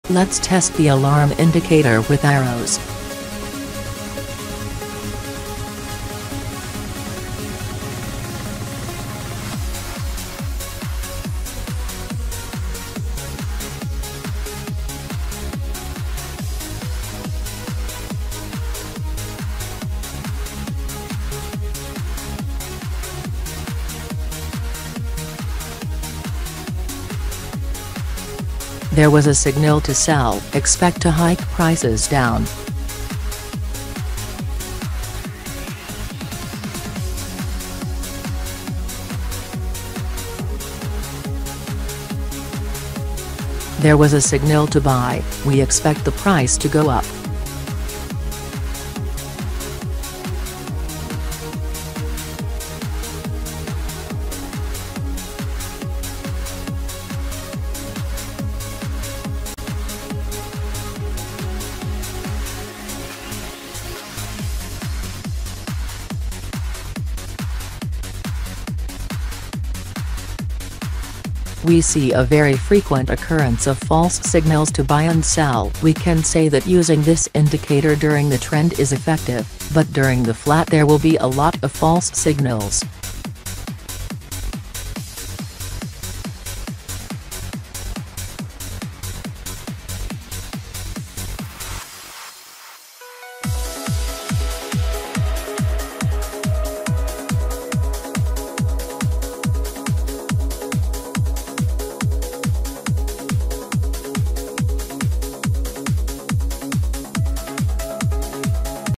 Let's test the alarm indicator with arrows. There was a signal to sell, expect to hike prices down. There was a signal to buy, we expect the price to go up. We see a very frequent occurrence of false signals to buy and sell. We can say that using this indicator during the trend is effective, but during the flat there will be a lot of false signals.